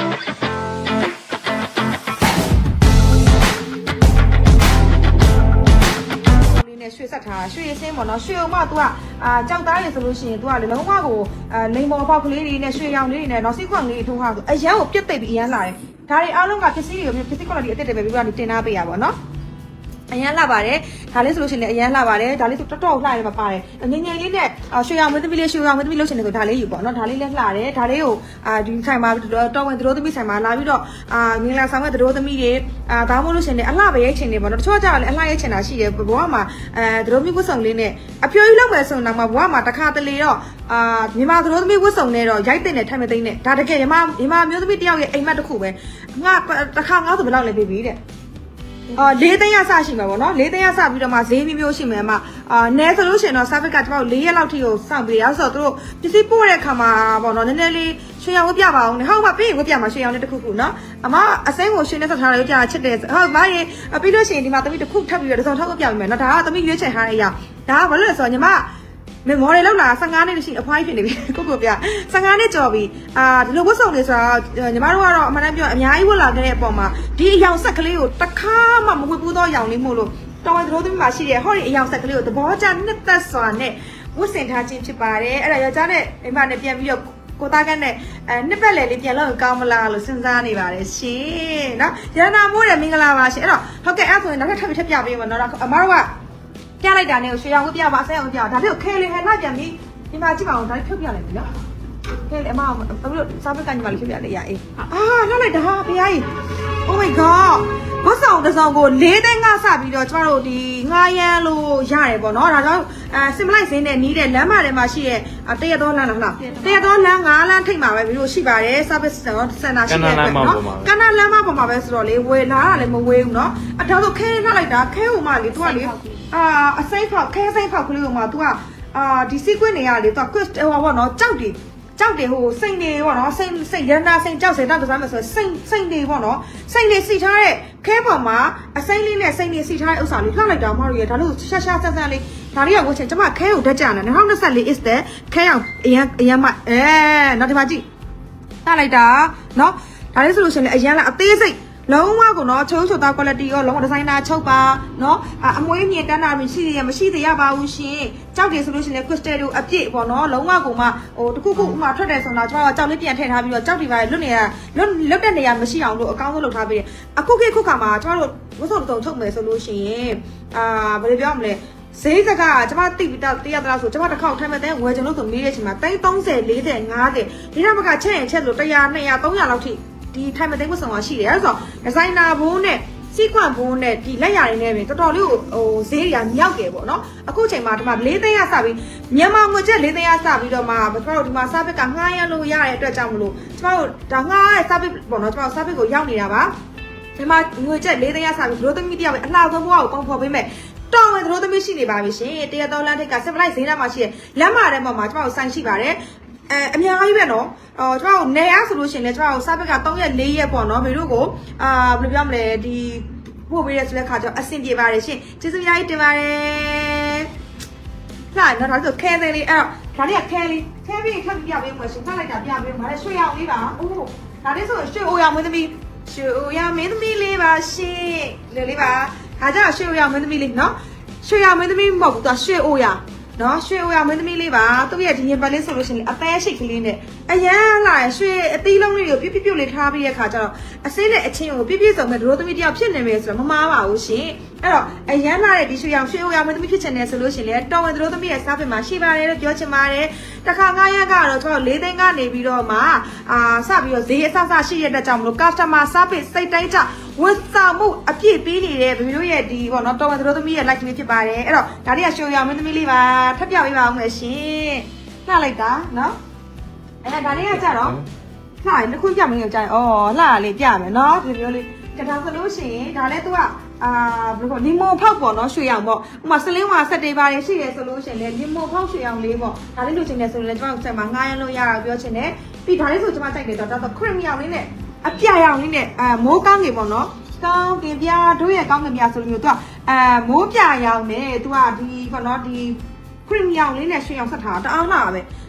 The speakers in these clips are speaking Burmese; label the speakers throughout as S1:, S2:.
S1: 水啥茶？水什么呢？水嘛，都长大的时候是都的，龙华个柠檬泡里里呢，水养里呢，老是矿里头哈个，哎呀，我别对比一样来，他的阿龙个平时有平时过来的，对对对，比如你听哪边呀？不喏。အရင်လာပါတယ်ဒါလေးဆိုလို့ရှိရင်လည်းအရင်လာပါတယ်ဒါလေးဆိုတော်လှတယ်ပါပါတယ်ငငယ်လေးနဲ့ရွှေရောင်မင်းသမီးလေးရွှေရောင်မင်းသမီးလို့ရှင်နေဆိုဒါလေးယူပေါ့နော်ဒါလေးလည်းလှတယ်ဒါလေးကိုဒီဆိုင်မှာတော်ဝင်သတို့သမီးဆိုင်မှာလာပြီးတော့ငင်လာဆောင်တဲ့သတို့သမီးတွေဒါမှမဟုတ်လို့ရှင်နေအလှပဲရိုက်ချင်နေပေါ့နော်တချို့ကလည်းအလှရိုက်ချင်တာရှိတယ်ဘဝမှာသတို့သမီးဝတ်စုံလေးနဲ့အပြိုကြီးလောက်ပဲဆိုတော့ဘဝမှာတစ်ခါတလေတော့မြန်မာသတို့သမီးဝတ်စုံနဲ့တော့ရိုက်တဲ့နဲ့ထိုင်မသိနဲ့ဒါတကယ်မြန်မာမျိုးသမီးတယောက်ရဲ့အိမ်မက်တစ်ခုပဲငါတစ်ခါငါဆိုဘယ်လောက်လဲပြီးတဲ့လေးသိန်းရစရှိမှာပေါ့နော်လေးသိန်းရစပြီးတော့မှဈေးမျိုးရှိမယ်အမနဲဆိုလို့ရှိရင်တော့ service ကကျွန်တော်4ရက်လောက်ထိကိုစောင့်ပေးရဆိုတော့သူတို့ပစ္စည်းပို့တဲ့ခါမှာပေါ့နော်နည်းနည်းလေးရွှေရောင်ဝတ်ပြပါအောင်နဲ့ဟုတ်ပါပြီးရင်ဝတ်ပြမှာရွှေရောင်နဲ့တစ်ခုခုနော်အမအစိမ်းကိုရွှေနဲ့ဆက်ထားရကြချစ်တယ်ဟုတ်မရေပြီးလို့ရှိရင်ဒီမှာသမီးတစ်ခုထပ်ပြီးတော့တစ်စုံထောက်ဝတ်ပြပေးမယ်နော်ဒါကသမီးရွေးချယ်ထားတဲ့အရာဒါကဘာလို့လဲဆိုတော့ညီမမေမော်လေးလောက်လာ15နှစ်ရှိအဖွားဖြစ်နေပြီကိုပြ15နှစ်ကျော်ပြီဒီလိုဝတ်စုံတွေဆိုတော့ညီမတို့ကတော့အမှန်တမ်းပြောအများကြီးဝတ်လာခဲ့တဲ့အပေါ်မှာဒီအယောင်ဆက်ကလေးကိုတစ်ခါမှမဝတ်ဘူးတော့ရောင်လေးမို့လို့တော်ဝင်တို့သမီးမှာရှိတယ်ဟောဒီအယောင်ဆက်ကလေးကိုသဘောကျနှစ်သက်စွာနဲ့ဝတ်ဆင်ထားခြင်းဖြစ်ပါတယ်အဲ့ဒါယောက်ျားနဲ့မိမနဲ့ပြန်ပြီးတော့ကိုသားကန်းနဲ့နှစ်ပတ်လည်လေးပြန်လို့ကောင်းမလားလို့စဉ်းစားနေပါတယ်ရှင်နော်ရတနာမိုးတယ်မင်္ဂလာပါရှင်အဲ့တော့ဟုတ်ကဲ့အဲ့ဆိုရင်နောက်ထပ်ပြပေးပါနော်အမတို့ကပြလိုက်တာနဲ့ရွှေရောင်ဝတ်ပြပါဆက်အောင်ပြဒါလေးကိုခဲလေးဟန်လိုက်ပြန်ပြီးဒီမှာကြည့်ပါအောင်ဒါလေးဖြုတ်ပြလိုက်ပြီနော်ခဲလေးအမတို့စားပက်ကညီမလေးဖြုတ်ပြလိုက်ရအေးလှလိုက်တာဖေးကြီး Oh my god ဘတ်ဆောင်တစ်ဆောင်ကို4သိန်းကစပြီးတော့ကျမတို့ဒီငားရမ်းလို့ရတယ်ပေါ့နော်ဒါကြောင့်စင်မလိုက်စင်းနဲ့နီးတဲ့လမ်းမထဲမှာရှိတဲ့တရတော်လမ်းလားတရတော်လမ်း9လမ်းထိပ်မှာပဲပြီးလို့ရှိပါတယ် service center ရှိတယ်နော်ကနလမ်းမပေါ်မှာပဲဆိုတော့လေဝယ်လာတာလည်းမဝေးဘူးနော်အထောက်တော့ခဲလှလိုက်တာခဲဟိုမှလေသူကလေအစိမ့်ဖောက်ခဲစိမ့်ဖောက်ကလေးဟိုမှသူကဒီ sequence တွေကလေသူက quest ဟိုပေါ့နော်ကြောက်တယ်ဟိုစိတ်နေပေါ့နော်စိတ်ရန်နာစိတ်ကြောက်စိတ်တောက်စားမယ်ဆိုစိတ်နေပေါ့နော်စိတ်နေစီထားတဲ့ခဲပေါ်မှာအစိမ့်လေးနဲ့စိတ်နေစီထားတဲ့ဥစ္စာလေးလှောက်လိုက်တာမဟုတ်ရဒါလို့ရှာဆန်းလေးဒါလေးကကိုချင်းကျမခဲကိုတက်ကြတယ်2024 is the ခဲအောင်အရန်မနောက်ဒီမှာကြည့်လှလိုက်တာနော်ဒါလေးဆိုလို့ရှိရင်အရန်လာအသေးစိတ်လုံးဝကိုနော်ချုံတာ quality ရောလုံးဝဒီဇိုင်နာချုပ်ပါနော်အမွေးမြင်တန်းတာမရှိသေးရပါဘူးရှင်ကြောက်တယ်ဆိုလို့ရှိရင် crystal တို့အပြည့်ပေါ့နော်လုံးဝကိုမှဟိုတခုခုဥမာထွက်တယ်ဆိုတော့ကျွန်တော်ကြောက်လေးပြန်ထည့်ထားပြီးတော့ကြောက်တွေပါလွတ်တဲ့နေရာမရှိအောင်လို့အကောင်းဆုံးလုပ်ထားပေးတယ်အခုခေတ်ခုခါမှာကျွန်တော်တို့ဝတ်စုံတုံချုပ်မယ်ဆိုလို့ရှိရင်ဘယ်လိုပြောမလဲဈေးစကားကျွန်မတိပြီးတော့တရားသလားဆိုကျွန်မတစ်ခေါက်ထိုင်မဲ့တဲ့ဝယ်ချင်လို့ဆိုမေးတဲ့အချိန်မှာ30 40 50ဒီတော့မကချက်ရင်ချက်လို့100 200 300လောက်ထိဒီထိုင်မသိဝတ်ဆောင်ရှိတယ်အဲ့ဆိုဒီဇိုင်နာဘိုးနဲ့စီကွန်ဘိုးနဲ့ဒီလက်ရည်နဲ့ပဲတော်တော်လေးကိုဟိုဈေးတွေကမြောက်တယ်ပေါ့နော်အခုချိန်မှာဒီမှာ4သိန်းရစပြီးမြန်မာငွေကျပ်4သိန်းရစပြီးတော့မှကျွန်တော်တို့ဒီမှာ service ကငှားရလို့ရတဲ့အတွက်ကြောင့်မလို့ကျွန်တော်တို့ဒါငှားရတဲ့ service ပေါ့နော်ကျွန်တော် service ကိုရောက်နေတာပါဒီမှာငွေကျပ်4သိန်းရစပြီးတို့သမီးတယောက်ပဲအလှဆုံးဘဝကိုပုံဖော်ပေးမယ်တော်ဝင်တို့သမီးရှိနေပါပြီရှင်တရတော်လမ်းထိပ်က supply ဈေးထဲမှာရှိတဲ့လမ်းမထဲမှာကျွန်တော်တို့ဆိုင်ရှိပါတယ်အများကြီးပဲနော်ကျွန်တော်နေရဆိုလို့ရှိရင်လည်းကျွန်တော်စားဘက်က3ရက်4ရက်ပေါ့နော်မေတို့ကိုဘယ်လိုပြောမလဲဒီပို့ပေးရဆိုတဲ့ခါကျတော့အဆင်ပြေပါတယ်ရှင်ကျေးဇူးများကြီးတင်ပါတယ်လာနော်ဒါဆိုခဲသေးလေးအဲ့တော့ဒါလေးကခဲလေးခဲပြီးထပ်ပြပေးမှာရှင်ဖတ်လိုက်တာပြပေးမှာလေရွှေရောင်လေးပါအိုးဒါလေးဆိုရွှေအိုရောင်မင်းသမီးရွှေအိုရောင်မင်းသမီးလေးပါရှင်လေးပါဒါကြတော့ရွှေအိုရောင်မင်းသမီးလေးနော်ရွှေရောင်မင်းသမီးမဟုတ်ဘူးသူကရွှေအိုရောင်နော်ရွှေအိုရမင်းသမီးလေးပါသူ့ရဲ့ဒီရင်ပတ်လေးဆိုလို့ရှိရင်အသေးရှိတ်ကလေးနဲ့အရန်လာရွှေအသီးလုံးလေးကိုပြုတ်လေးထားပြီးတဲ့ခါကျတော့အစိမ့်နဲ့အချင်းကိုပြည့်စုံမဲ့တို့သမီးတယောက်ဖြစ်နေမယ်ဆိုတော့မမားပါဘူးရှင်အဲ့တော့အရန်လာတဲ့ဒီရွှေအိုရမင်းသမီးဖြစ်ချင်တယ်ဆိုလို့ရှိရင်လည်းတော်ဝင်တို့သမီးရဲ့စားပင်မှာရှိပါတယ်လို့ပြောချင်ပါတယ်တခါ9ရက်ကတော့ကျွန်တော်4သိန်းကနေပြီးတော့မှစပြီးတော့ဈေးအဆရှိရတဲ့ကြောင့်မလို့ customer service စိတ်တိုင်းကြဝန်ဆောင်မှုအပြည့်ပေးနေတဲ့ဗီဒီယိုရဲ့ဒီပေါ့နော်တော်ဝင်တို့သမီးရဲ့ like လေးဖြစ်ပါတယ်အဲ့တော့ဒါတွေကရွှေအိုရမင်းသမီးလေးပါထပ်ပြပေးပါအောင်မယ်ရှင်လှလိုက်တာနော်ဒါလေးကကြတော့လှရင်တစ်ခုပြမင်းကိုကြိုင်လှလေးပြမယ်နော်ဒီမျိုးလေးဒါဆိုလို့ရှိရင်ဒါလည်းသူကဘယ်လိုခေါ်လီမွန်ဖောက်ပေါ့နော်ရွှေရောင်ပေါ့ဥမာစလင်းဝါဆက်တေးပါတယ်ရှိတယ်ဆိုလို့ရှိရင်လည်းလီမွန်ဖောက်ရွှေရောင်လေးပေါ့ဒါလေးလိုချင်တယ်ဆိုရင်လည်းကျွန်တော်ဆက်မှာငားရလို့ရတာပြောချင်တယ်ပြီးဒါလေးဆိုကျွန်မကြိုက်တယ်တော့ခရစ်ရောင်လေးနဲ့အပြာရောင်လေးနဲ့မိုးကောင်းနေပေါ့နော်ကောင်းကင်ပြတို့ရဲ့ကောင်းကင်ပြဆိုလို့မျိုးသူကမိုးပြရောင်နဲ့သူကဒီပေါ့နော်ဒီခရစ်ရောင်လေးနဲ့ရွှေရောင်ဆက်ထားတာတအားလှပါပဲ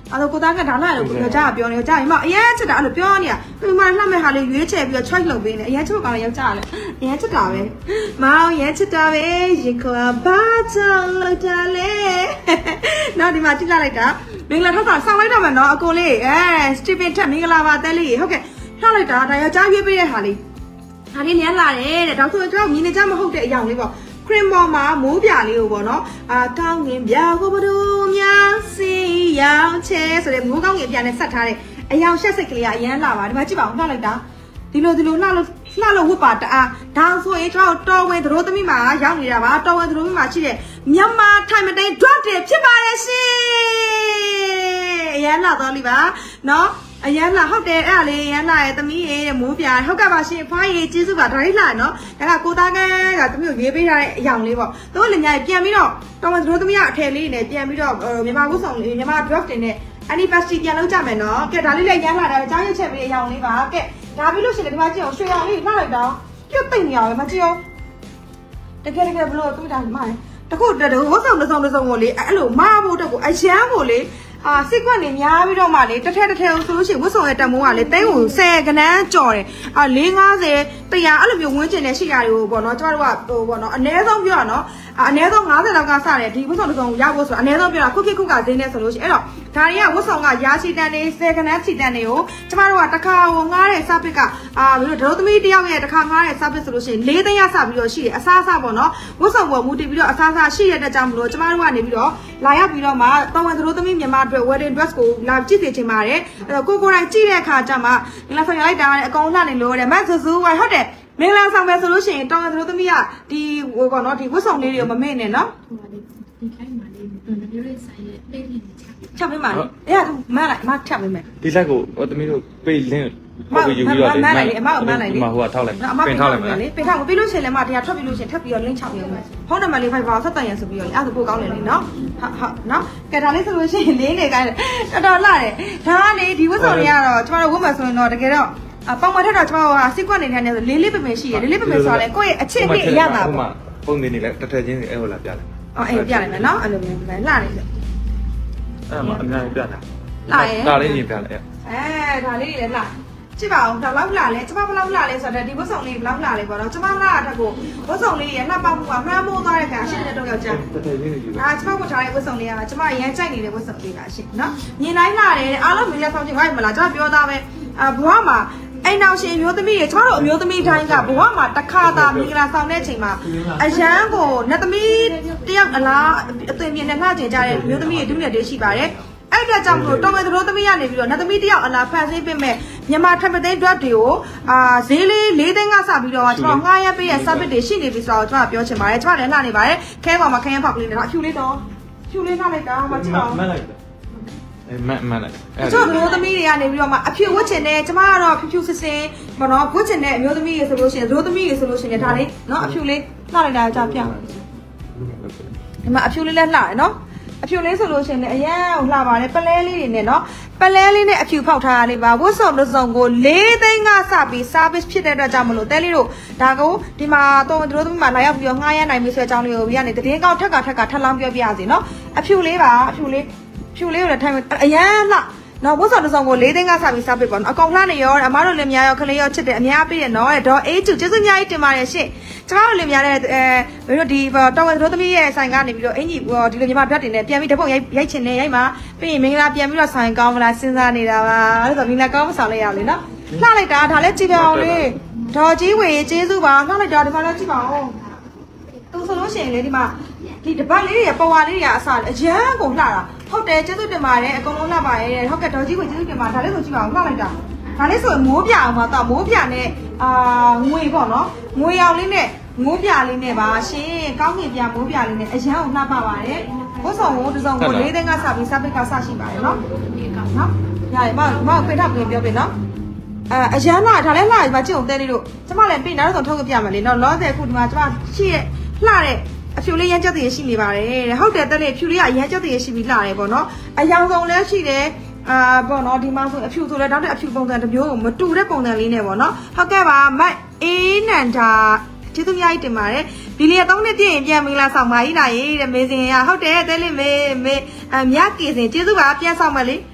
S1: အဲ့တော့ကိုသားကဒါလာလို့ပြောကြပြောနေကြရင်မအရင်ချစ်တာအဲ့လိုပြောနေတာဒီမှာလှမဲ့ဟာလေးရွေးချယ်ပြီးတော့ choice လုပ်ပေးနေအရင်ချစ်ကောင်လည်းယောက်ျားလည်းအရင်ချစ်တာပဲမောင်ရမ်းချစ်တာပဲရင်ခွာဘာချောင်းလောက်တာလေနောက်ဒီမှာကြည့်လိုက်တာမင်္ဂလာထောက်ဆောင်ဆောင်လိုက်တော့မယ်နော်အကိုလေးစတီဗင်ထက်မင်္ဂလာပါတဲလေးဟုတ်ကဲ့လှလိုက်တာဒါယောက်ျားရွေးပေးတဲ့ဟာလေးဒါလေးနည်းလာတယ်တဲ့ဒါဆိုရင်ကျွန်တော်မြင်နေကြမဟုတ်တဲ့အရာလေးပေါ့ခရင်ပေါ်မှာမိုးပြလေးကိုပေါ့နော်ကောင်းငင်ပြကိုဘဒူများစီရောင်ချဲဆိုတဲ့မိုးကောင်းငင်ပြနဲ့ဆက်ထားတဲ့အယောင်ရှက်စိတ်ကလေးကအရန်လာပါဒီမှာကြည့်ပါဦးနှောက်လိုက်တာဒီလိုလှလို့ဝတ်ပါတအားဒါဆိုရင်ကျွန်တော်တော်ဝင်သတို့သမီးမှာရောက်နေတာပါတော်ဝင်သတို့သမီးမှာရှိတဲ့မြန်မာထိုင်မတိန် drop တွေဖြစ်ပါရဲ့ရှင်အရန်လာတော့လိပါနော်အရန်လာဟုတ်တယ်အဲ့ဒါလေးရန်လာရဲ့သမီးရဲ့မိုးပြဟုတ်ကဲ့ပါရှင်ဖွားရေးကျေးဇူးပါဒါလေးလာနော်ဒါကကိုသားကသမီးကိုရေးပေးထားတဲ့အယောင်လေးပေါ့သူတို့လည်းညာပြန်ပြီးတော့တော်ဝင်သတို့သမီးကအထည်လေးနဲ့ပြန်ပြီးတော့မြန်မာကုဆောင်လေးမြန်မာ drop တွေနဲ့ anniversary ပြန်လုပ်ကြမယ်နော်ကဲဒါလေးလည်းရန်လာတာအကြောင်းရွက်ချက်ပေးအယောင်လေးပါကဲဒါပြီးလို့ရှိရင်ဒီမှာကြည့်အောင်ရွှေရောင်လေးလှလိုက်တော့ပြုတ်သိမ့်နေရပဲမကြည့်အောင်တကယ်ဘလို့သူ့တာမိုင်းတခုတဝတ်ဆောင်ကိုလေအဲ့လိုမဖို့တက်ကိုအရန်ကိုလေစိတ်ခွက်နေများပြီးတော့မှလေတစ်ထက်ဆိုလို့ရှိရင်ဝတ်ဆောင်ရဲ့တမိုးကလေသိန်းကို10ကနန်းကြော်တယ်450 100အဲ့လိုမျိုးဝန်းကျင်တဲ့ရှိရာတွေကိုပေါ့နော်ကျမတို့ကဟိုပေါ့နော်အနည်းဆုံးပြောရနော်အနည်းဆုံး50လောက်ကစတယ်ဒီဝတ်ဆောင်တစ်စုံရဖို့ဆိုအနည်းဆုံးပြောတာခုခေတ်ခုကဈေးနဲ့ဆိုလို့ရှိရင်အဲ့တော့ဒါတွေကဝတ်ဆောင်ကရာချီတန်နေ10ကနန်းချီတန်တွေကိုကျမတို့ကတစ်ခါဟိုငားတဲ့ service ကဘယ်လိုဒရိုသမီးတယောက်ရဲ့တစ်ခါငားတဲ့ service ဆိုလို့ရှိရင်4သိန်းရစပြီးတော့ရှိတယ်အစားပေါ့နော်ဝတ်ဆောင်ပေါ်မူတည်ပြီးတော့အစားရှိရတဲ့ကြောင့်မလို့ကျမတို့ကနေပြီးတော့လာရောက်ပြီးတော့မှတော်ဝင်ဒရိုသမီးမြန်မာအတွက် wedding dress ကိုလာကြည့်နေချင်ပါတယ်အဲ့တော့ကိုယ်တိုင်ကြည့်တဲ့အခါကျမှဒီလားဆောင်ရလိုက်တာနဲ့အကောင်လှနေလို့တဲ့မတ်ဆူဆူဝိုင်ဟုတ်တယ်မင်္ဂလာဆောင်ပဲဆိုလို့ရှိရင်တော်ဝင်ဒရိုသမီးကဒီဟိုပေါ့နော်ဒီဝတ်ဆောင်လေးတွေကိုမမေ့နဲ့နော်ဒီခိုင်းပါလေးပြောလေးဆိုင်ရဲ့ပေးလေးချက်ပေးပါလေအဲ့ဒါမန်းလိုက်မချက်ပေးမယ်
S2: ဒီလက်ကိုသမီးတို့ပေးလင်း
S1: မယူပြီးတော့လေမန်းလိုက်လေအမကမန်းလိုက်လေ
S2: ဒီမှာဟိုကထောက်လိုက်ပင်ထောက်လိုက်မယ်
S1: လေပင်ထောက်ပြီးလို့ရှိရင်လည်းမတရားထွက်ပြီးလို့ရှိရင်ထပ်ပြီးတော့လင်းချောက်ရမယ်ဖုန်းနံပါတ်လေးဖိုက်ပါဆက်တန်ရန်ဆိုပြီးတော့လေအဲ့ဒါပို့ကောင်းတယ်လေနော်ဟုတ်နော်ကဲဒါလေးဆိုလို့ရှိရင်လေးနေခိုင်းတယ်တော်လာတယ်ဒါကလေဒီဝတ်ဆောင်တွေကတော့ကျမတို့ဝတ်မယ်ဆိုရင်တော့တကယ်တော့ပေါင်မထက်တော့ကျမတို့ဟာစိတ်ကွက်နေတဲ့နေဆိုလေးပင်ရှိရလေးပင်ဆိုတော့လေကိုယ့်ရဲ့အချစ်နဲ့အရသာပေါ့
S2: ပုံနေနေလဲတစ်ထက်ချင်းအဲ့ဟိုလာပြတယ်
S1: အေးပြလိုက်မယ်နော်အဲ့လိုမျိုးပဲလှနေတယ်
S2: အဲ့မှာအများကြီးပြတာ
S1: လှရဲ
S2: ဒါလေးရင်ပြလိုက်
S1: ဒါလေးလည်းလှကြည့်ပါဦးဒါလောက်လှလဲကျမဘလောက်လှလဲဆိုတော့ဒီဝတ်ဆောင်လေးဘလောက်လှလဲပေါ့နော်ကျမလှတာတက်ကိုဝတ်ဆောင်လေးရဲ့လှပမှုကမှန်းမိုးသွားတဲ့ခါရှင်းတဲ့တော့ယောက်ျား
S2: တစ်ထက်ချင်းနေယူ
S1: ကျမဝတ်ထားတဲ့ဝတ်ဆောင်လေးကကျမအရင်ကြိုက်နေတဲ့ဝတ်ဆောင်လေးပါရှင်းနော်မြင်တိုင်းလှတယ်အားလုံးမင်းလည်းဆောင်ချင်ပါ့မလားကျမပြောသားပဲဘဝမှာအိမ်နောက်ရှင်မျိုးသမီးတွေကျမတို့အမျိုးသမီးတိုင်းကဘဝမှာတစ်ခါသာမင်္ဂလာဆောင်တဲ့အချိန်မှာအရန်ကိုနတ်သမီးတယောက်အလားအသွင်ပြင်းနဲ့လှကျင်ကြတဲ့မျိုးသမီးတွေဒုညက်တွေရှိပါတယ်အဲ့ဒါကြောင့်မလို့တော်ဝင်သတို့သမီးရနေပြီးတော့နတ်သမီးတယောက်အလားဖန်ဆင်းပေးမဲ့မြန်မာထပ်ပသိန်း drop တွေကိုဈေးလေး4သိန်းကစပြီးတော့ကျွန်တော်ငှားရပေးရဲ့ service တွေရှိနေပြီဆိုတော့ကျွန်တော်ပြောချင်ပါတယ်ကျွန်တော်လည်းလှနေပါတယ်ခဲပေါ်မှာခရမ်းပေါက်ကလေးနဲ့တော့အဖြူလေးတော့ဖြူလေးထားလိုက်တာမကြည့်ပါဘူး
S2: မလိုက်မလိုက်
S1: ကျွန်တော်တို့သမီးတွေကနေပြီးတော့မှအဖြူဝတ်ချင်တယ်ကျမကတော့ဖြူစစ်စင်ဘောနော်ဝတ်ချင်တဲ့အမျိုးသမီးတွေဆိုလို့ရှိရင်တို့သမီးတွေဆိုလို့ရှိရင်ဒါလေးနော်အဖြူလေးလှလိုက်တာကြာပြဒီမှာအဖြူလေးလည်းလှတယ်နော်အဖြူလေးဆိုလို့ရှိရင်လည်းအရန်ဟိုလှပါတယ်ပလဲလေးတွေနဲ့နော်ပလဲလေးနဲ့အဖြူဖောက်ထားရလေးပါဝတ်စုံတစ်စုံကို4သိန်းကစပြီး service ဖြစ်တဲ့အတွက်ကြောင့်မလို့တဲလေးတို့ဒါကိုဒီမှာတော့တို့သမီးမှာလာရောက်ပြီးတော့ငှားရနိုင်ပြီဆိုတဲ့အကြောင်းလေးကိုပြီးကနေတည်င်းကောက်ထက်ကထပ်လောင်းပြောပြရစီနော်အဖြူလေးပါအဖြူလေးကိုလည်းထိုင်အရန်လှနော်ဝတ်ဆောင်တစ်စုံကို4သိန်းကစပြီးစားပေးပါနော်အကောင်လှနေရောအမားတို့လည်းများရောခလေးရောချစ်တယ်အများပေးတယ်နော်ဒေါ်အေးကျူကျေးဇူးအများကြီးတင်ပါတယ်ရှင့်ကျမတို့လည်းများတဲ့ဘယ်လိုဒီတော်ဝင်တို့သမီးရဲ့ဆိုင်ကနေပြီးတော့အင်ကြီးဒီလိုညီမဓာတ်တင်နဲ့ပြန်ပြီးတပုတ်ရိုက်ချင်နေရိုက်မှာပြီးရင်မင်္ဂလာပြန်ပြီးတော့ဆိုင်ကောင်းမလားစဉ်းစားနေတာပါအဲ့ဒါဆိုမင်္ဂလာကောင်းမဆောင်လိုက်ရလေနော်လှလိုက်တာဒါလည်းကြည့်ပြအောင်လေဒေါ်ကြီးဝေကျေးဇူးပါလှလိုက်တာဒီမှာလည်းကြည့်ပါဦးသူဆိုလို့ရှိရင်လေဒီမှာဒီတပတ်လေးတွေပဝါလေးတွေအစားအရန်ကုန်လှတာဟုတ်တယ်ကျေးဇူးတင်ပါတယ်အကုန်လုံးလှပါရဲ့ဟုတ်ကဲ့ဒေါ်ကြီးကိုကျေးဇူးတင်ပါဒါလေးဆိုကြည့်ပါဦးလှလိုက်တာဒါလေးဆိုမိုးပြအောင်ပါတော့မိုးပြနဲ့ငွေပေါ့နော်ငွေရောင်လေးနဲ့ငိုးပြလေးနဲ့ပါရှင်ကောင်းကင်ပြမိုးပြလေးနဲ့အရန်ကိုလှပပါတယ်ဘုဆောင်ကိုတစ်စုံကို4သိန်းကစပြီးစပစ်ကစရှိပါတယ်နော်နော်ရတယ်မဖိထားပြင်ပြောပြနော်အရန်လှဒါလည်းလှဒီမှာကြည့်အောင်တဲလေးတို့ကျမလည်းပြင်နောက်ဆုံးထုတ်ပြမယ်လေနော်လောဆယ်အခုဒီမှာကျမရှိရဲ့လှတဲ့အဖြူလေးရမ်းကြက်တည်းရှိနေပါတယ်တဲ့ဟုတ်တယ်တဲ့လေဖြူလေးကအရမ်းကြက်တည်းရှိပြီးလှတယ်ပေါ့နော်အယောင်ဆုံးလည်းရှိတယ်ပေါ့နော်ဒီမှာဆိုအဖြူဆိုလဲတောင်းတဲ့အဖြူပုံစံတစ်မျိုးကိုမတူတဲ့ပုံစံလေးနဲ့ပေါ့နော်ဟုတ်ကဲ့ပါမတ်အေးနန္ဒာကျေးဇူးများကြီးတင်ပါတယ်ဒီလေး3နှစ်ပြည့်ရင်ပြန်မင်္ဂလာဆောင်ပါကြီးလာရေးတဲ့မေစင်ရဟုတ်တယ်တဲလေးမေမြကေစင်ကျေးဇူးပါပြန်ဆောင်မယ်လေ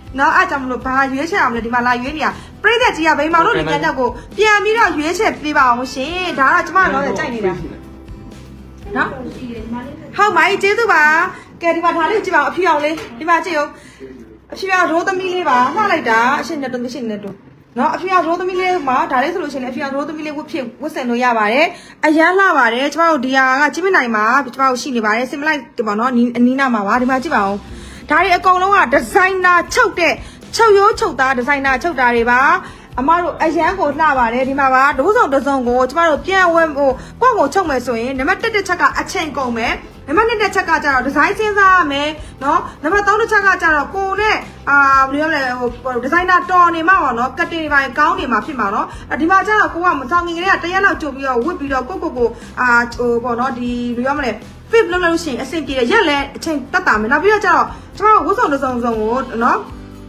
S1: နော်အားကြောင့်မလို့ဘာရွေးချက်အောင်လဲဒီမှာလာရွေးနေရပြိသက်ကြီးကဘိမောင်တို့ဒီညက်ကိုပြန်ပြီးတော့ရွေးချက်ပေးပါအောင်ရှင်ဒါကကျမတော့ကြိုက်နေတာနော်ဟုတ်ပါကျေးဇူးပါကဲဒီမှာဒါလေးကြည့်ပါအောင်အဖြူအောင်လေးဒီမှာကြည့်အောင်အဖြူအောင်ရိုးသမီးလေးပါမှားလိုက်တာအရှင်နဲ့တုံးရှင်နဲ့တုံးနော်အဖြူအောင်ရိုးသမီးလေးမှာဒါလေးဆိုလို့ရှိရင်အဖြူအောင်ရိုးသမီးလေးဝတ်ဖြစ်ဝတ်ဆင်လို့ရပါတယ်အရန်လှပါတယ်ကျမတို့ဒီဟာကကြည့်မနိုင်ပါကျမတို့ရှိနေပါတယ်စင်မလိုက်ဒီပေါ့နော်အနီးနားမှာပါဒီမှာကြည့်ပါအောင်ဒါတွေအကုန်လုံးကဒီဇိုင်နာချုပ်တဲ့ချုပ်ရိုးချုပ်သားဒီဇိုင်နာချုပ်တာတွေပါအမတို့အရန်ကိုလှပါတယ်ဒီမှာပါဒိုးစုံတစ်စုံကိုကျမတို့ပြန်ဝဲဟိုကိုယ့်ကိုချုပ်မယ်ဆိုရင်နံပါတ်1တစ်ချက်ကအချိန်ကုန်မယ်နံပါတ်2တစ်ချက်ကကျတော့ဒီဇိုင်းစဉ်းစားရမယ်နော်နံပါတ်3တစ်ချက်ကကျတော့ကိုနဲ့ဘယ်လိုလဲဟိုဒီဇိုင်နာတော်နေမှာပေါ့နော်ကတ်တင်ပိုင်းကောင်းနေမှာဖြစ်မှာနော်ဒီမှာကျတော့ကိုကမဆောင်ငင်ကလေးကတရက်လောက်ကြုတ်ပြီးတော့ဝစ်ပြီးတော့ကိုဟိုပေါ့နော်ဒီဘယ်လိုရမလဲ fit လုပ်လို့ရှိရင်အဆင်ပြေတယ်ရက်လဲအချိန်တက်တာမယ်နောက်ပြီးတော့ကျတော့ကျမတို့ဝတ်စုံတစ်စုံစုံကိုနော်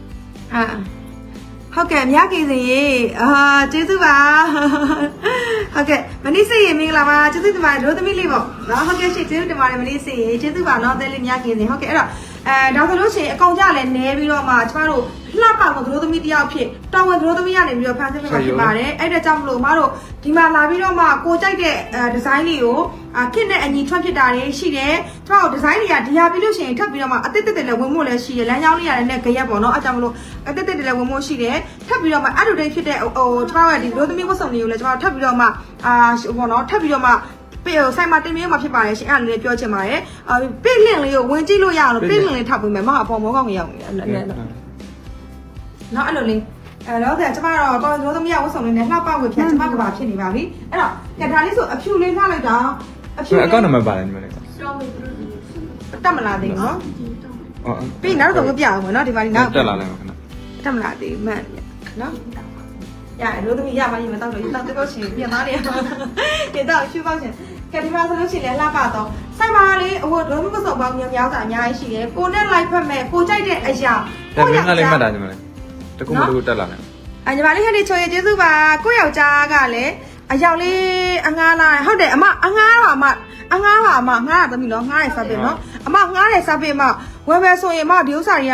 S1: ဟုတ်ကဲ့မြခင်စင်ရေကျေးဇူးပါဟုတ်ကဲ့မနစ်စေရေမင်္ဂလာပါကျေးဇူးတင်ပါတယ်ရိုးသမီးလေးပေါ့နော်ဟုတ်ကဲ့ရှေ့ကျေးဇူးတင်ပါတယ်မနစ်စေရေကျေးဇူးပါနော်တဲလေးမြခင်စင်ဟုတ်ကဲ့အဲ့တော့ဒါဆိုလို့ရှိရင်အကောင်ကြလည်းနဲပြီးတော့မှကျမတို့လှပကိုရိုးသမီးတယောက်ဖြစ်တော်ဝင်ရိုးသမီးရနေပြီးတော့ဖန်ဆင်းပေးမှာဖြစ်ပါတယ်အဲ့ဒါကြောင့်မလို့မတို့ဒီမှာလာပြီးတော့မှကိုကြိုက်တဲ့ဒီဇိုင်းလေးကိုခစ်နဲ့အညီထွက်ဖြစ်တာတွေရှိတယ်ကျမတို့ဒီဇိုင်းတွေကဒီဟာပြီးလို့ရှိရင်ထပ်ပြီးတော့မှအတစ်တစ်လည်းဝင်ဖို့လည်းရှိတယ်လမ်းကြောင်းလေးရတယ်နဲ့ကြရက်ပေါ့နော်အဲ့ကြောင့်မလို့အတစ်တစ်လည်းဝင်ဖို့ရှိတယ်ထပ်ပြီးတော့မှအတူတူဖြစ်တဲ့ဟိုကျမတို့ဒီရိုးသမီးဝတ်စုံတွေကိုလည်းကျမတို့ထပ်ပြီးတော့မှပေါ့နော်ထပ်ပြီးတော့မှပြေဆိုင်မှာတင်ပြမှာဖြစ်ပါတယ်ရှင်အဲ့ဒါလေးပြောချင်ပါတယ်ပင့်လင့်လေးကိုဝင်ကြည့်လို့ရအောင်လို့ပင့်လင့်လေးထောက်ပေးမယ်မဟုတ်အပေါ်မောကောင်းကြီးရောက်နေတယ်နော်အဲ့လိုလေးတော့ကျမတော့တော်ရိုးသမီးဝတ်စုံလေးနဲ့လှပဝေပြန်ကျမကဘာဖြစ်နေပါပြီအဲ့တော့ဒါလေးဆိုအဖြူလေးလှလိုက်တာအဖြူလေး
S2: အကောင့်နံပါတ်ပါတယ်ညီမလေး
S1: တက်မလာသေးနော်ပြီးနောက်တော့ပြအောင်နော်ဒီပါလေးနောက်
S2: တက်လာလိုက်ပါခဏ
S1: တက်မလာသေးမှန်နော်ရရိုးသမီးရပါရင်မတော့လို့တောက်တော့ရှင်ပြန်သားနေပြန်တော့ရှူပေါက်ရှင်ကဲဒီမှာဆိုလို့ရှိရင်လှပတော့စိုက်ပါလေးဟိုဒုံးမစုံပေါင်းများစွာအများကြီးရှိတယ်ကိုနဲ့လိုက်ဖက်မဲ့ကိုကြိုက်တဲ့အရာ
S2: ကိုရလေးမှတ်တာညီမလေးတကူမတူတက်လာတယ်
S1: ညီမလေးဟဲ့ဒီချိုရကျေးဇူးပါကိုယောက်ျားကလည်းအယောက်လေးအငားလာဟုတ်တယ်အမအငားပါအမအငားပါအမငားရသမီးနော်ငားရစားပြီနော်အမငားရစားပြီအမဝယ်ပဲဆိုရင်မဒီဥစ္စာတွေက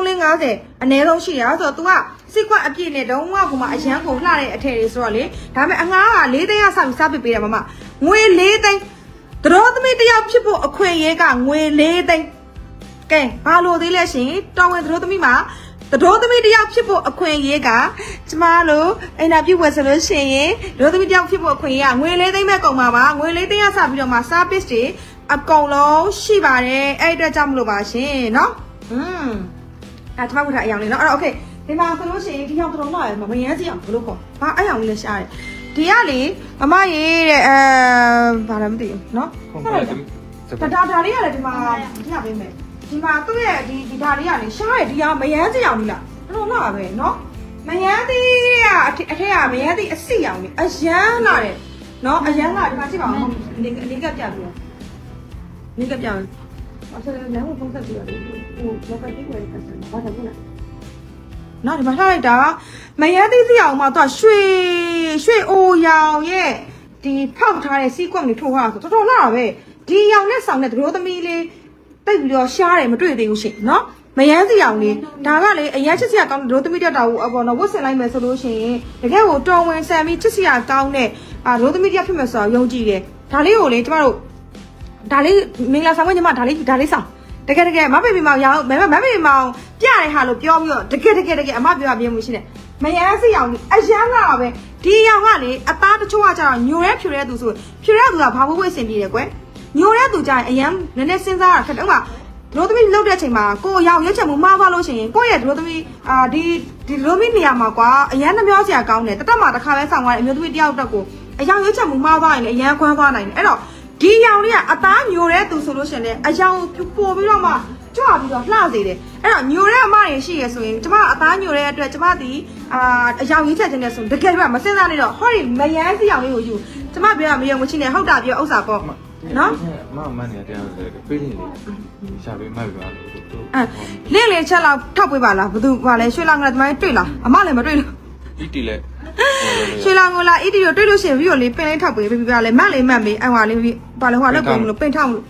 S1: 3350အနည်းဆုံးရှိရဆိုတော့ तू ကစိတ်ခွက်အပြည့်နဲ့တုံးကကူမအရန်ကိုလှတဲ့အထည်တွေဆိုတော့လေဒါပေမဲ့အငားက4သိန်းရစားပြီးစားပေးတယ်မမငွေ4သိန်းတော်သမီးတယောက်ဖြစ်ဖို့အခွင့်အရေးကငွေ4သိန်းကဲဘာလို့သေးလဲရှင်တော်ဝင်တော်သမီးမှာတော်သမီးတယောက်ဖြစ်ဖို့အခွင့်အရေးကကျမတို့အိမ်နာပြုတ်ဝယ်ဆိုလို့ရှိရင်တော်သမီးတယောက်ဖြစ်ဖို့အခွင့်အရေးကငွေ4သိန်းပဲကုန်ပါပါငွေ4သိန်းရစားပြီးတော့မှ service တွေအကုန်လုံးရှိပါတယ်အဲ့အတွက်ကြောင့်မလို့ပါရှင်နော်ကျမကထားအယောင်လေးနော်အဲ့တော့ okay ဒီမှာဆိုလို့ရှိရင်ဒီအောင်တော်လာရမရမ်းစီအောင်ဘလို့ခေါ်ဘာအယောင်လေးလဲရှားတယ်ဒီကလေမမရေးတဲ့ဘာလဲမသိဘူးနော်ဒါလေးကလည်းဒီမှာပြပေးမယ်ဒီမှာသူ့ရဲ့ဒီဓာလေးကလေရှားတယ်ဒီအောင်မရမ်းစီအောင်လေးလားတော်လာပဲနော်မရမ်းသေးကအထက်ကမရမ်းသေးအစီအောင်လေးအရမ်းလာတယ်နော်အရမ်းလာဒီမှာကြည့်ပါဦးနေကပြပြီးနေကပြအဲ့ဒါလည်းလည်းဖုန်းဆက်ပြီးတော့ဟိုလောကတိဝယ်တဲ့ဆက်ဘာသာဘူးလားနော်ဒီမှာထားလိုက်တာမရမ်းသေးစီအောင်မှသူကရွှေအိုရောင်ရဲ့ဒီဖောက်ထားတဲ့စီးကွက်တွေထိုးထားဆိုတော်တော်လာပဲဒီရောင်နဲ့ဆောင်တဲ့တို့သမီးလေးတိတ်ပြီးတော့ရှားတယ်မတွေ့သေးဘူးရှင်နော်မရမ်းစီအောင်လေးဒါကလေအရန်ချစ်စရာကောင်းတဲ့တို့သမီးတက်တာကိုပေါ့နော်ဝတ်ဆင်လိုက်မယ်ဆိုလို့ရှိရင်တကယ်ကိုတော်ဝင်ဆန်ပြီးချစ်စရာကောင်းတဲ့တို့သမီးတက်ဖြစ်မယ်ဆိုတော့ယုံကြည်တယ်ဒါလေးကိုလေကျမတို့ဒါလေးမင်္ဂလာဆောင်ညီမဒါလေးဆောင်တကယ်မဘေဘီမောင်ရောင်းမဘေဘီမောင်ပြတဲ့ဟာလို့ပြောပြီးတော့တကယ်အမပြောပြမှုရှိတယ်မရမ်းစီအောင်ကြီးအရန်လာပဲဒီရောင်ကလေအသားတချို့ကကျတော့ညိုရဲဖြူရဲသူဆိုဖြူရဲသူကဘာဝိစင်ပြေတယ်ကွယ်ညိုရဲသူကျရင်အရန်နည်းနည်းစဉ်းစားရခက်တော့တို့သမီးလှုပ်တဲ့အချိန်မှာကိုရောင်ရွက်ချက်မှုမှားသွားလို့ရှိရင်ကိုယ့်ရဲ့တို့သမီးဒီလိုမျိုးနေရာမှာကွာအရန်နှမျောစရာကောင်းတယ်တတ်မှာတစ်ခါပဲဆောင်သွားတယ်အမျိုးသမီးတယောက်တက်ကိုအရောင်ရွက်ချက်မှုမှားသွားရင်လည်းအရန်ခွမ်းသွားနိုင်တယ်အဲ့တော့ဒီရောင်လေးကအသားညိုတဲ့သူဆိုလို့ရှိရင်လည်းအရောင်ပို့ပြီးတော့မှကြွပြီးတော့လှစေတယ်အဲ့တော့ညိုတဲ့အမတွေရှိရဆိုရင်ကျမအသားညိုတဲ့အတွက်ကျမဒီအရောင်ရေးချက်ခြင်းနဲ့ဆိုတကယ်ပဲမစင်စားနေတော့ဟောဒီမရမ်းစီရောင်လေးကိုယူကျမပြောရမယုံမချင်းနဲ့ဟုတ်တာပြောဥစ္စာပေါ့နော်
S2: မန်နေတရားပေးနေလေရှာပေးမှတ်ပါ
S1: လင့်လေးချက်လောက်ထောက်ပေးပါလားဘသူကလည်းရွှေလောင်ကတမိုင်းတွေ့လားအမလည်းမတွေ့လို့
S2: ဤတီလဲ
S1: ရွှေလောင်ကလာဤတီကိုတွေ့လို့ရှိရင်ဗီဒီယိုလေးပင်လေးထောက်ပေးပြပြလဲမတ်လေးမှတ်ပေးအဟွာလေးဘာလဲဟွာလောက်ကုန်လို့ပင်ထောက်လို့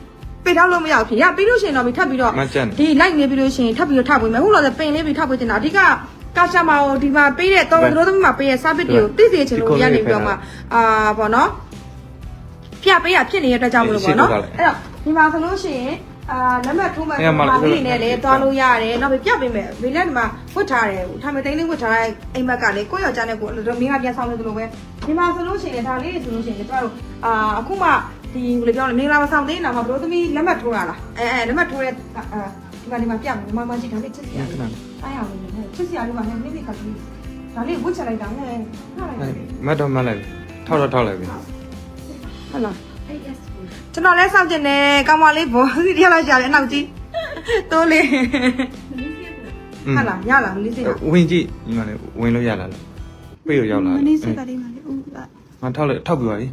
S1: ပေးထားလို့မရဘူးဖြစ်ရပြီးလို့ရှိရင်တော့ထပ်ပြီးတော့ဒီလိုက်နေပြီးလို့ရှိရင်ထပ်ပြီးတော့ထောက်ပေးမယ်ဟုတ်လားပင်လေးပြီးထောက်ပေးတင်တာအဓိကကာရှာမာကိုဒီမှာပေးတဲ့တော်တော်သမီးမှာပေးတဲ့ service တွေကိုသိစေချင်လို့ရနေပြီးတော့မှပေါ့နော်ပြပေးရဖြစ်နေတဲ့အတွက်ကြောင့်မလို့ပေါ့နော်အဲ့တော့ဒီမှာဆိုလို့ရှိရင်လက်မှတ်ထိုးမှပါလေးနဲ့လည်းသွားလို့ရတယ်နောက်ပြီးပြပေးမယ်ဒီလက်ဒီမှာဝတ်ထားတယ်ထားမသိန်းလေးဝတ်ထားတဲ့အိမ်မက်ကလေကိုယောက်ျားနဲ့ကိုမင်းကပြန်ဆောင်နေသလိုပဲဒီမှာဆိုလို့ရှိရင်ဒါလေးတွေဆိုလို့ရှိရင်ကျမတို့အခုမှဒီဘယ်လိုပြောလဲမင်္ဂလာမဆောင်သေးတော့မှဘလို့သမီးလက်မှတ်ထိုးတာလားလက်မှတ်ထိုးတဲ့ဒီမှာပြမယ်မမကြီးဒါလေးချစ်စရာအားရအောင်လေချစ်စရာလေးပါနဲ့မိမိကလေးဒါလေးဝတ်ချလိုက်တာနဲ့
S2: မတ်တော့မတ်လိုက်ထောက်လိုက်ပြီ
S1: ဟုတ်လားကျွန်တော်လည်းစောင့်ကျင်နေကောင်မလေးဘောစီတယောက်လောက်ရှာတယ်အနောက်ကြီးတိုးလေးဟုတ်လားရလားမလေးစိတ်
S2: ဝင်ကြည့်ညီမလေးဝင်လို့ရလားပြေးလို့ရောက်လာ
S1: မလေးစိတ်ကလေးမလေးဦး
S2: မထောက်ပြီးပါပြီ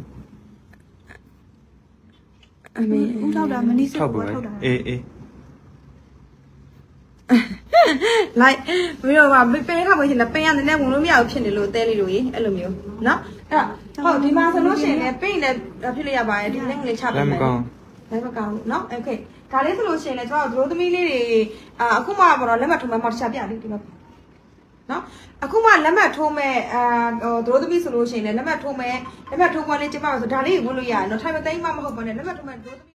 S1: အမေဦးထောက်တာမလေးစိတ်ကိုထောက်တာ
S2: အေး
S1: လိုက်ပြီးတော့မပေးထားလို့ရှိရင်ပင်ရတဲ့နဲ့ဝင်လို့မရဘူးဖြစ်နေလို့တဲလေးလို့ကြီးအဲ့လိုမျိုးနော်အဲ့ဟုတ်ဒီမှာဆိုလို့ရှိရင်လည်းပင်လည်းဖြစ်လို့ရပါတယ်ဒီနေ့ငွေချပေးမယ်
S2: လည်းမကောင်း
S1: နော်โอเคဒါလေးဆိုလို့ရှိရင်လည်းကျွန်တော်တို့သမီးလေးတွေအခုမှပေါ့နော်လက်မှတ်ထိုးမှမတခြားပြလေးဒီမှာနော်အခုမှလက်မှတ်ထိုးမဲ့တို့သမီးဆိုလို့ရှိရင်လည်းလက်မှတ်ထိုးမဲ့လက်မှတ်ထိုးမှလေးကျမဆိုဒါလေးဝင်လို့ရတယ်နော်ထိုင်မသိမ်းမှမဟုတ်ပါနဲ့လက်မှတ်ထိုးမဲ့တို့သမီး